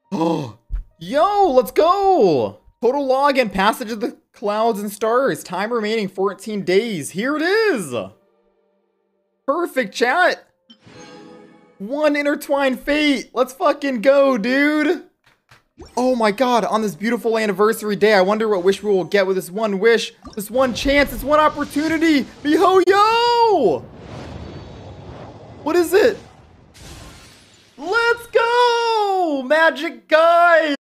Oh, yo, let's go! Total log and passage of the clouds and stars. Time remaining 14 days. Here it is! Perfect, chat! One intertwined fate. Let's fucking go, dude! Oh my god, on this beautiful anniversary day, I wonder what wish we will get with this one wish, this one chance, this one opportunity! miHoYo! What is it? Let's go! Magic guy!